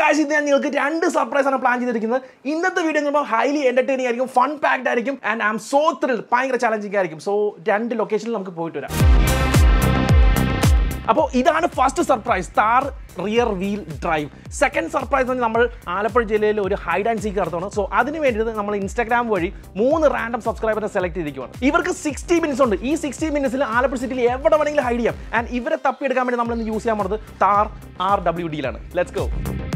guys, this is a surprise plan. This video is highly entertaining, fun packed, and I'm so thrilled. It's challenging. So, two locations we will go to. So, this is the first surprise, THAR rear wheel drive. Second surprise, we will hide and seek. So, that's why we will Instagram 3 random subscribers select. These 60 minutes. These 60 minutes, we will hide. And we will use THAR RWD. Let's go.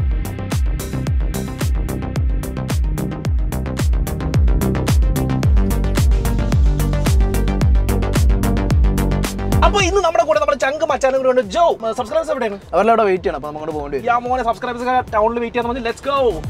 Now, we are chunk of channel. Joe, subscribe to the channel. Wait. Yeah, subscribers wait. Let's go.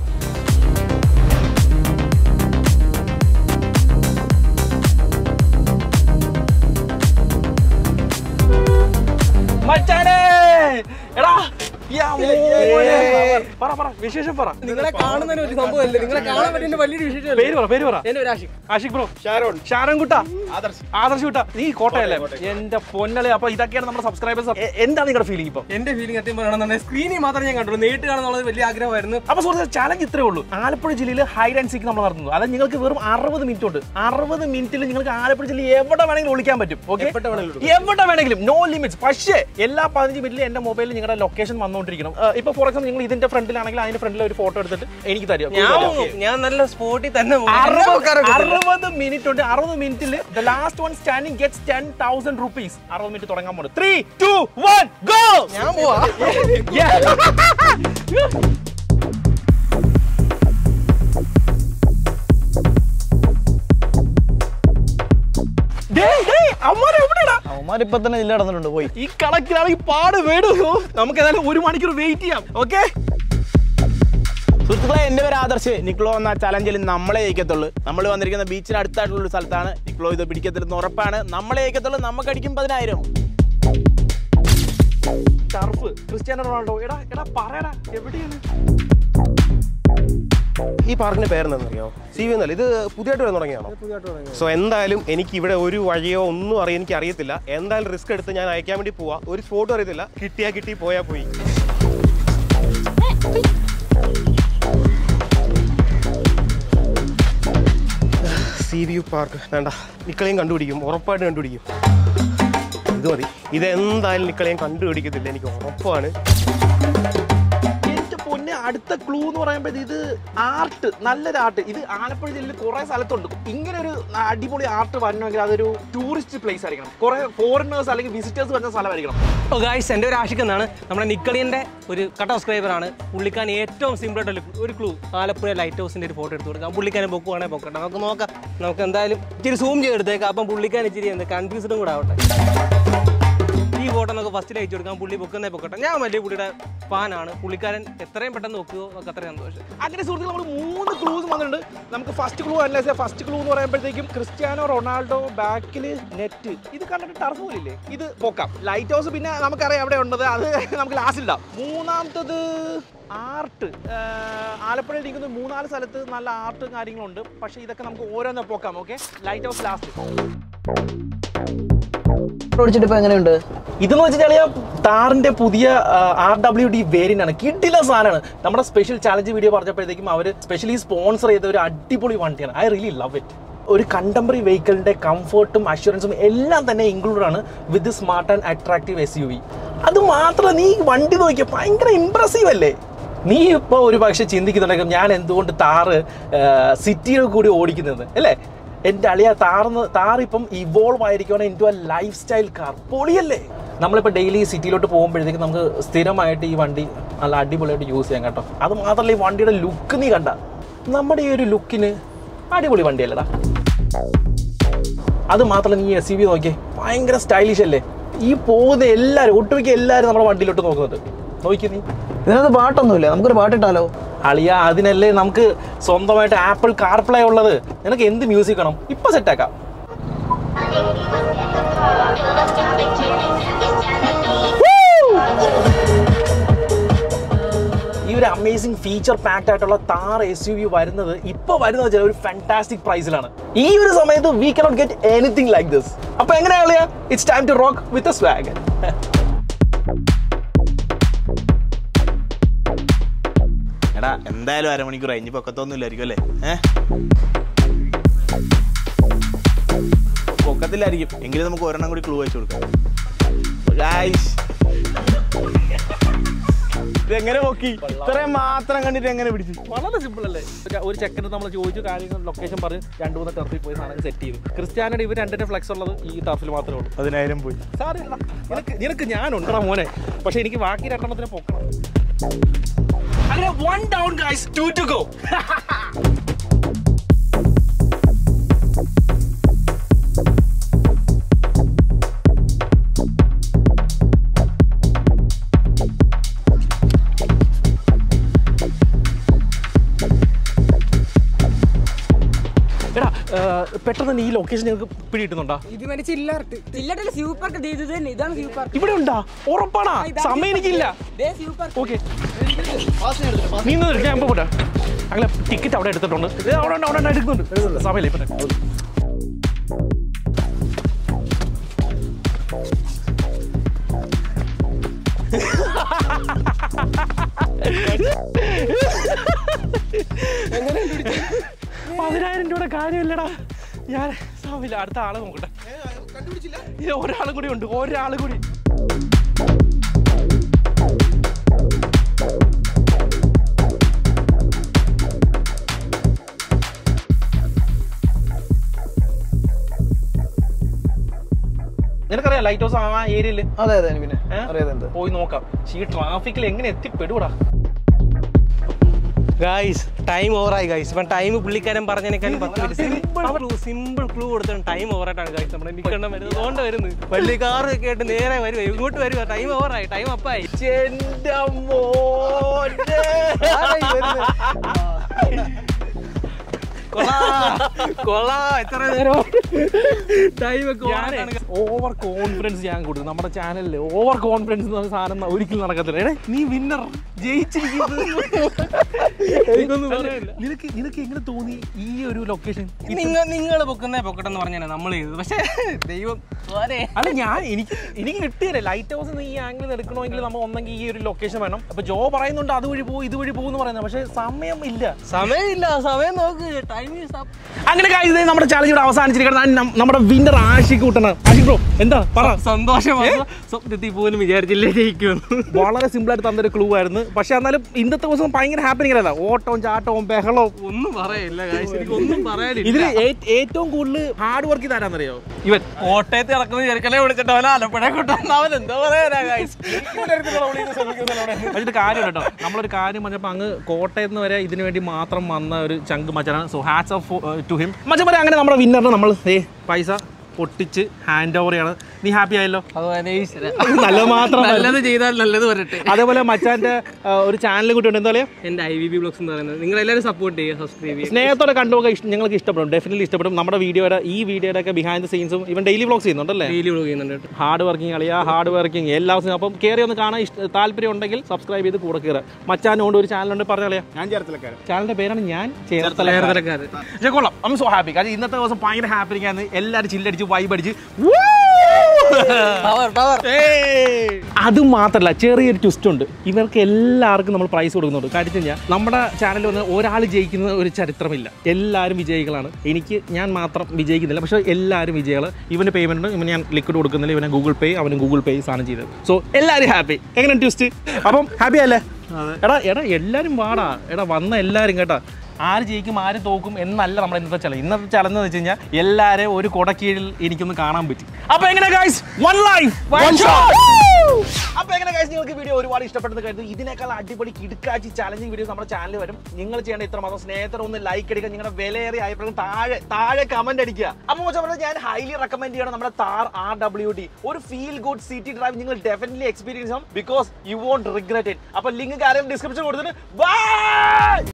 My channel! Yeah, para. Vishesham para. Ningala കാണുന്നതിന് ഒരു സംഭവമല്ല. നിങ്ങളെ കാണാൻ പറ്റുന്ന വലിയൊരു വിശേഷമല്ല. പേര് പറ. എൻ്റെ പേര് ആഷിഖ്. ആഷിഖ് ബ്രോ. ഷാരോൺ കുട്ട. ആദർശ് കുട്ട. നീ കോട്ടയല്ലേ? എൻ്റെ പൊന്നലെ. അപ്പോൾ ഇതൊക്കെയാണ് നമ്മുടെ സബ്സ്ക്രൈബേഴ്സ്. എന്താണ് നിങ്ങളുടെ ഫീലിംഗ് ഇപ്പോൾ? എൻ്റെ ഫീലിംഗ് സത്യം പറയണമെന്നുണ്ടെങ്കിൽ സ്ക്രീനിൽ മാത്രമേ ഞാൻ കണ്ടുള്ളൂ. നേരിട്ട് കാണാനുള്ളത് വലിയ ആഗ്രഹമായിരുന്നു. അപ്പോൾ സുഹൃത്തുക്കളെ ചാലഞ്ച് ഇത്രയേ ഉള്ളൂ. ആലപ്പുഴ ജില്ലയിൽ ഹൈഡ് ആൻഡ് സീക്ക് നമ്മൾ നടത്തുന്നു. അത് നിങ്ങൾക്ക് വെറും 60 മിനിറ്റ് ഉണ്ട്. 60 മിനിറ്റിൽ നിങ്ങൾക്ക് ആലപ്പുഴ ജില്ലയിൽ എവിടെ വേണമെങ്കിലും ഒളിക്കാൻ പറ്റും. ഓക്കെ? എവിടെ വേണമെങ്കിലും. No limits. പക്ഷേ എല്ലാ 15 മിനിറ്റിലും എൻ്റെ മൊബൈലിൽ നിങ്ങളുടെ ലൊക്കേഷൻ വന്നുകൊണ്ടിരിക്കണം. ഇപ്പോൾ ഫോർ എക്സാമ്പിൾ നിങ്ങൾ ഇതിന്റെ ഫ്രണ്ടിലാണെങ്കിൽ അതിന്റെ ഫ്രണ്ടിൽ ഒരു ഫോട്ടോ എടുത്തിട്ട് എനിക്ക് തരും. ഞാൻ നല്ല സ്പോട്ടിൽ തന്നെ 60 മിനിറ്റ് ഉണ്ട്. 60 മിനിറ്റിൽ the last one standing gets 10,000 rupees. 60 minute തുടങ്ങാൻ പോകുന്നു. 3, 2, 1 go. ഞാൻ പോവാ. അവന്മാരിപ്പോ തന്നെ ജില്ല നടന്നിട്ടുണ്ട് പോയി. ഈ കണക്കിലാണെങ്കിൽ പാട് വേടൂ. നമുക്ക് ഏതായാലും 1 മണിക്കൂർ വെയിറ്റ് ചെയ്യാം. ഓക്കെ സുഹൃത്തുക്കളെ, എന്റെ പേര് ആദർശ്. നിക്ലോ എന്ന ചലഞ്ചിൽ നമ്മളെ ജയിക്കത്തുള്ളൂ. നമ്മൾ വന്നിരിക്കുന്ന ബീച്ചിന് അടുത്തായിട്ടുള്ള ഒരു സ്ഥലത്താണ്. നിക്ലോ ഇത് പിടിക്കത്തില്ലെന്ന് ഉറപ്പാണ്. നമ്മളെ ജയിക്കത്തുള്ളൂ. നമുക്ക് അടിക്കും 10,000. Turf Cristiano Ronaldo. എടാ പറയടാ, എവിടെയാണ് ഈ പാർക്കിന്റെ പേരെന്നറിയോ? CV എന്നല്ല, ഇത് പുതിയതായിട്ട് വരാൻ തുടങ്ങിയാണോ? സോ എന്തായാലും എനിക്ക് ഇവിടെ ഒരു വഴിയോ ഒന്നും എനിക്ക് അറിയത്തില്ല. എന്തായാലും റിസ്ക് എടുത്ത് ഞാൻ അയക്കാൻ വേണ്ടി പോവാ. ഒരു സ്പോട്ടും അറിയത്തില്ല. കിട്ടിയാ കിട്ടി, പോയാ പോയി. CV പാർക്ക് വേണ്ട, നിക്കളെയും കണ്ടുപിടിക്കും, ഉറപ്പായിട്ട് കണ്ടുപിടിക്കും. ഇത് മതി. ഇതെന്തായാലും നിക്കളെയും കണ്ടുപിടിക്കത്തില്ല, എനിക്ക് ഉറപ്പാണ്. അടുത്ത ക്ലൂ എന്ന് പറയുമ്പോൾ ഇത് ആർട്ട്, നല്ലൊരു ആർട്ട്. ഇത് ആലപ്പുഴ ജില്ലയിൽ കുറെ സ്ഥലത്തുണ്ട്. ഇങ്ങനെ ഒരു അടിപൊളി ആർട്ട് വരണമെങ്കിൽ അതൊരു ടൂറിസ്റ്റ് പ്ലേസ് ആയിരിക്കണം. കുറെ ഫോറിനേഴ്സ് അല്ലെങ്കിൽ വിസിറ്റേഴ്സ് വരുന്ന സ്ഥലമായിരിക്കണം. ഗൈസ്, എൻ്റെ ഒരു ആഷിഖ് എന്നാണ്. നമ്മുടെ നിക്കളിയൻ്റെ ഒരു കട്ട് സബ്സ്ക്രൈബറാണ്. പുള്ളിക്കാൻ ഏറ്റവും സിമ്പിളായിട്ടുള്ള ഒരു ക്ലൂ, ആലപ്പുഴ ലൈറ്റ് ഹൗസിൻ്റെ ഒരു ഫോട്ടോ എടുത്ത് കൊടുക്കാം. പുള്ളിക്കാനെ പൊക്കുവാണെങ്കിൽ പൊക്കട്ടെ, നമുക്ക് നോക്കാം. നമുക്ക് എന്തായാലും ഇച്ചിരി സൂം ചെയ്തെടുത്തേക്കാം. അപ്പം പുള്ളിക്കാൻ ഇച്ചിരി കൺഫ്യൂസ്ഡും കൂടെ ആവട്ടെ. ഈ ഫോട്ടോ നമുക്ക് ഫസ്റ്റിൽ അയച്ചു കൊടുക്കാം. പുള്ളി പൊക്കുന്നേ പൊക്കട്ടെ. ഞാൻ വലിയ പുള്ളിയുടെ ഫാനാണ്. പുള്ളിക്കാരൻ എത്രയും പെട്ടെന്ന് നോക്കുമോ നമുക്ക് അത്രയും സന്തോഷം. അങ്ങനെ സുഹൃത്തുക്കൾ, നമ്മൾ 3 ക്ലൂസ് വന്നിട്ടുണ്ട്. നമുക്ക് ഫസ്റ്റ് ക്ലൂ അല്ല. ഫസ്റ്റ് ക്ലൂ എന്ന് പറയുമ്പോഴത്തേക്കും ക്രിസ്ത്യാനോ റൊണാൾഡോ ബാക്കിൽ നെറ്റ്. ഇത് കണ്ടിട്ട് ടർഫ് പോലില്ലേ? ഇത് പൊക്കാം. ലൈറ്റ് ഹൗസ് പിന്നെ നമുക്കറിയാം അവിടെ ഉള്ളത്. അത് നമുക്ക് ലാസ്റ്റ് ഇടാം. മൂന്നാമത്തത് ആർട്ട്. ആലപ്പുഴയിൽ ഇരിക്കുന്ന 3-4 സ്ഥലത്ത് നല്ല ആർട്ടും കാര്യങ്ങളുണ്ട്. പക്ഷേ ഇതൊക്കെ നമുക്ക് ഓരോന്ന് പോക്കാം. Okay, lighthouse last. എങ്ങനെയുണ്ട് ഇതെന്ന് വെച്ചാൽ താറിന്റെ പുതിയ RWD വേരിയന്റ് ആണ്. കിട്ടില്ല സാധനമാണ്. നമ്മുടെ സ്പെഷ്യൽ ചാലഞ്ച് വീഡിയോ പറഞ്ഞപ്പോഴത്തേക്കും അവർ സ്പെഷ്യലി സ്പോൺസർ ചെയ്ത ഒരു അടിപൊളി വണ്ടിയാണ്. I really love it. ഒരു കണ്ടംപററി വെഹിക്കിളിന്റെ കംഫർട്ടും അഷ്വറൻസും എല്ലാം തന്നെ ഇൻക്ലൂഡ് ആണ് with smart and attractive SUV. അത് മാത്രമല്ല, നീ വണ്ടി നോക്കിയാൽ ഭയങ്കര ഇംപ്രസീവ് അല്ലേ? നീ ഇപ്പോൾ ഒരു പക്ഷേ ചിന്തിക്കുന്നുണ്ടെങ്കിൽ ഞാൻ എന്തുകൊണ്ട് താറ് സിറ്റിയിൽ കൂടി ഓടിക്കുന്നത് അല്ലേ? എൻ്റെ അളിയ താർ ഇപ്പം ഇവോൾവ് ആയിരിക്കണം into a lifestyle car. പൊളിയല്ലേ? നമ്മളിപ്പോൾ ഡെയിലി സിറ്റിയിലോട്ട് പോകുമ്പോഴത്തേക്കും നമുക്ക് സ്ഥിരമായിട്ട് ഈ വണ്ടി നല്ല അടിപൊളിയായിട്ട് യൂസ് ചെയ്യാം കേട്ടോ. അത് മാത്രമല്ല, ഈ വണ്ടിയുടെ ലുക്ക് നീ കണ്ട, നമ്മുടെ ഈ ഒരു ലുക്കിന് അടിപൊളി വണ്ടിയല്ലേടാ. അത് മാത്രമല്ല, നീ SUV നോക്കിയേ, ഭയങ്കര സ്റ്റൈലിഷ് അല്ലേ? ഈ പോകുന്ന എല്ലാവരും, ഒട്ടുമിക്ക എല്ലാവരും നമ്മുടെ വണ്ടിയിലോട്ട് നോക്കുന്നത്. നോക്കി നീ, ഇതിനകത്ത് പാട്ടൊന്നുമില്ല. നമുക്കൊരു പാട്ടിട്ടാലോ? അളിയ, അതിനല്ലേ നമുക്ക് സ്വന്തമായിട്ട് ആപ്പിൾ കാർപ്ലേ ഉള്ളത്. നിനക്ക് എന്ത് മ്യൂസിക് വേണം ഇപ്പൊ സെറ്റാക്കാം. ഈ ഒരു അമേസിംഗ് ഫീച്ചർ പാക്ഡ് ആയിട്ടുള്ള താർ SUV വരുന്നത് ചില ഒരു ഫാന്റാസ്റ്റിക് പ്രൈസിലാണ്. ഈ ഒരു സമയത്ത് we cannot get anything like this. അപ്പൊ എങ്ങനെയാ അളിയ? It's time to rock with a swag. എടാ എന്തായാലും അരമണിക്കൂർ ഇനി പൊക്കത്തൊന്നുമില്ലായിരിക്കും അല്ലേ? പൊക്കത്തില്ലായിരിക്കും. എങ്കിലും നമുക്ക് ഒരെണ്ണം കൂടി ക്ലൂ വെച്ച് കൊടുക്കാം. ഇതെങ്ങനെ പൊക്കി? ഇത്രയും മാത്രം കണ്ടിട്ട് എങ്ങനെ പിടിച്ചു? വളരെ സിമ്പിൾ അല്ലേ? ഒരു ചെക്കന് നമ്മൾ ചോദിച്ചു കാര്യങ്ങൾ ലൊക്കേഷൻ പറഞ്ഞ് 2-3 ടർഫിൽ പോയി സാധനം സെറ്റ് ചെയ്തു. ക്രിസ്ത്യാനോയുടെ ഇവർ രണ്ടിന്റെ ഫ്ലെക്സ് ഉള്ളത് ഈ ടർഫിൽ മാത്രമേ ഉള്ളൂ. 10,000 പോയി. സാറില്ല, നിനക്ക് ഞാനുണ്ടടാ മോനെ. പക്ഷെ എനിക്ക് ബാക്കി 2 പൊക്കണം. അങ്ങനെ 1 down guys, 2 to go. പെട്ടെന്ന് ഈ ലൊക്കേഷൻ ഞങ്ങൾക്ക് പിടിയിട്ടുന്നുണ്ടോ? ഇവിടെ ഉണ്ടാ? ഉറപ്പാണാ? സമയം എനിക്കില്ല. ഓക്കെ, നീ ഞാൻ പോട്ടെ. അങ്ങനെ ടിക്കറ്റ് അവിടെ എടുത്തിട്ടുണ്ട്. അവിടെ എടുക്കുന്നുണ്ട്. സമയമില്ല ഇപ്പൊ. $10,000 കാര്യമില്ലടാ. ഞാൻ സമയമില്ല. അടുത്ത ആളെ നോക്കട്ടെ. ഒരാളും കൂടി ഉണ്ട്. ഒരാളും കൂടി. നിനക്കറിയാം ലൈറ്റ് ഹൗസ് ആ ഏരിയയില്? അതെ പിന്നെ അറിയാതെ പോയി നോക്കാം. ഈ ട്രാഫിക്കിൽ എങ്ങനെ എത്തിപ്പെടൂടാ? ഗൈസ് ടൈം ഓവറായി ഗൈസ്. ഇപ്പം ടൈം പുള്ളിക്കാരൻ പറഞ്ഞതിനേക്കാളും 10 മിനിറ്റ് സിമ്പിൾ ക്ലൂ കൊടുത്താണ്. ടൈം ഓവറായിട്ടാണ് ഗൈസ് നമ്മുടെ നിൽക്കണം വരുന്നത്. അതുകൊണ്ട് വരുന്നത് വലിയ കാറൊക്കെ ആയിട്ട് നേരെ വരുക, ഇങ്ങോട്ട് വരിക. ടൈം ഓവറായി, ടൈം അപ്പായി. ഓവർ കോൺഫിഡൻസ് ഞാൻ കൊടുക്കും നമ്മുടെ ചാനലിൽ. ഓവർ കോൺഫിഡൻസ് എന്ന് പറഞ്ഞ സാധനം ഒരിക്കലും നടക്കത്തില്ല. എടേ നീ വിന്നർ ജയിച്ചിരിക്കുന്നത്. നിനക്ക് എങ്ങനെ തോന്നി ഈ ഒരു ലൊക്കേഷൻ? നിങ്ങൾ പൊക്കട്ടെ എന്ന് പറഞ്ഞാൽ നമ്മൾ ചെയ്തത്. പക്ഷേ ദൈവം അല്ല, എനിക്ക് കിട്ടിയല്ലേ ലൈറ്റ് ഹൗസ് ഈ ആംഗിൾ എടുക്കണമെങ്കിൽ നമ്മൾ ഒന്നെങ്കിൽ ഈ ഒരു ലൊക്കേഷൻ വേണം. അപ്പൊ ജോ പറയുന്നുണ്ട് അതുവഴി പോകും ഇതുവഴി പോകും എന്ന് പറയുന്നത്. പക്ഷെ സമയമില്ല. സമയം നോക്ക്. Time is up. അങ്ങനെ കാര്യം നമ്മുടെ ചാലഞ്ച് ഇവിടെ അവസാനിച്ചിരിക്കണം. നമ്മുടെ വിന്നർ ആഷിക് കൂട്ടണം. ആഷിക് ബ്രോ എന്താ പറ? സന്തോഷമാണ്. സ്വപ്നത്തിൽ പോലും വിചാരിച്ചില്ലേ ജയിക്കുമെന്ന്. വളരെ സിമ്പിൾ ആയിട്ട് തന്നൊരു ക്ലൂ ആയിരുന്നു. പക്ഷെ എന്നാലും ഇന്നത്തെ ദിവസം ഭയങ്കര ഹാപ്പനിങ് അല്ല. ഓട്ടവും ചാട്ടവും ബഹളവും ഒന്നും പറയില്ല. ഒന്നും പറയാനില്ല. ഇതിൽ ഏറ്റവും കൂടുതൽ ഹാർഡ് വർക്ക് ചെയ്താരാന്നറിയോ? ഇവൻ കോട്ടയത്ത് ഇറക്കുന്ന ചെറുക്കനെ വിളിച്ചിട്ട് അവൻ ആലപ്പുഴ കൊണ്ടുവന്ന അവൻ എന്താ പറയാനാ ഗൈസ്? പക്ഷേ കാര്യം കേട്ടോ, നമ്മളൊരു കാര്യം പറഞ്ഞപ്പോൾ അങ്ങ് കോട്ടയത്ത് നിന്ന് വരെ ഇതിനു വേണ്ടി മാത്രം വന്ന ഒരു ചങ്ക് മച്ചാനാണ്. So hats off to him. മച്ചാൻ പറയാം. അങ്ങനെ നമ്മുടെ വിന്നറിന് നമ്മൾ പൈസ പൊട്ടിച്ച് ഹാൻഡ് ഓവർ ചെയ്യണം. നീ ഹാപ്പി ആയല്ലോ? നല്ലത് മാത്രം, നല്ലത് ചെയ്താൽ നല്ലത് വരട്ടെ. അതേപോലെ മച്ചാന്റെ ഒരു ചാനലും കൂടി ഉണ്ട്. എന്താ പറയാ? എന്റെ IVB ബ്ലോഗ്സ് എന്ന് പറയുന്നത്. നിങ്ങൾ എല്ലാവരും സപ്പോർട്ട് ചെയ്യുക, സബ്സ്ക്രൈബ് ചെയ്യുക. സ്നേഹത്തോടെ കണ്ടുപോകാൻ ഞങ്ങൾക്ക് ഇഷ്ടപ്പെടും. ഡെഫിനറ്റ്ലി ഇഷ്ടപ്പെടും. നമ്മുടെ ഈ വീഡിയോയുടെ ഒക്കെ ബിഹൈൻഡ് ദ സീൻസും ഇവൻ ഡെയിലി വ്ലോഗ്സ് ചെയ്യുന്നുണ്ടല്ലേ? ഡെയിലി വ്ലോഗ് ചെയ്യുന്നുണ്ട്. ഹാർഡ് വർക്കിംഗ് കളിയാ, ഹാർഡ് വർക്കിംഗ് എല്ലാ ദിവസവും. അപ്പം കയറി ഒന്ന് കാണാൻ താല്പര്യം ഉണ്ടെങ്കിൽ സബ്സ്ക്രൈബ് ചെയ്ത് കൂടെ കയറുക. മച്ചാനോണ്ട് ഒരു ചാനലുണ്ട്, പറഞ്ഞ കളിയാ. ഞാൻ ചേർത്തലക്കാരൻ. ചാനലിന്റെ പേരാണ് ഞാൻ ചേർത്തലക്കാരൻ. പക്ഷേ കൊള്ളാം. I am so happy. കാരണം ഇന്നത്തെ ദിവസം ഭയങ്കര ഹാപ്പി ആണ്. എല്ലാവരും ചില്ലടിച്ച് വൈബ് അടിച്ച്. അത് മാത്രല്ല, ചെറിയൊരു ട്വിസ്റ്റ് ഉണ്ട്. ഇവർക്ക് എല്ലാവർക്കും നമ്മൾ പ്രൈസ് കൊടുക്കുന്നുണ്ട്. കാര്യം കഴിഞ്ഞാൽ നമ്മുടെ ചാനലിൽ വന്ന് ഒരാൾ ജയിക്കുന്ന ഒരു ചരിത്രമില്ല. എല്ലാവരും വിജയികളാണ്. ഞാൻ മാത്രം വിജയിക്കുന്നില്ല, പക്ഷേ എല്ലാവരും വിജയികൾ. ഇവന് പേയ്മെന്റ് ഇവന് ഞാൻ ലിക്വിഡ് കൊടുക്കുന്നില്ല. ഇവനെ ഗൂഗിൾ പേ, അവന് ഗൂഗിൾ പേ സാധനം ചെയ്തത്. സോ എല്ലാവരും ഹാപ്പി. എങ്ങനെ ട്വിസ്റ്റ്? അപ്പം ഹാപ്പി അല്ലേ? എടാ എല്ലാവരും വാടാ. വന്ന എല്ലാവരും കേട്ടാ. ആര് ജയിക്കും ആര് തോക്കും എന്നല്ല നമ്മുടെ ഇന്നത്തെ ചലഞ്ച്. ഇന്നത്തെ ചലഞ്ച് എന്ന് വെച്ച് കഴിഞ്ഞാൽ എല്ലാവരെയും ഒരു കൊടക്കീഴിൽ എനിക്കൊന്ന് കാണാൻ പറ്റി. അപ്പൊ എങ്ങനെ guys, one life one shot. അപ്പൊ എങ്ങനെ ഗൈസ്, നിങ്ങൾക്ക് വീഡിയോ ഒരുപാട് ഇഷ്ടപ്പെട്ടെന്ന് കരുതുന്നു. ഇതിനേക്കാൾ അടിപൊളി കിടുക്കാച്ചി ചാലഞ്ചിങ് വീഡിയോസ് നമ്മുടെ ചാനലിൽ വരും. നിങ്ങൾ ചെയ്യേണ്ട ഇത്രമാത്രം സ്നേഹത്തോടെ ഒന്ന് ലൈക്ക് അടിക്കുക. നിങ്ങളുടെ വിലയേറിയ അഭിപ്രായം താഴെ കമന്റ് അടിക്കുക. അപ്പോൾ ഞാൻ ഹൈലി റെക്കമെൻഡ് ചെയ്യണം നമ്മുടെ THAR RWD. ഒരു ഫീൽ ഗുഡ് സിറ്റി ഡ്രൈവ് നിങ്ങൾ ഡെഫിനറ്റ്ലി എക്സ്പീരിയൻസ് ചെയ്യണം. Because you won't regret it. അപ്പൊ ലിങ്ക് കാര്യം ഡിസ്ക്രിപ്ഷൻ കൊടുത്തിട്ട് ബൈ.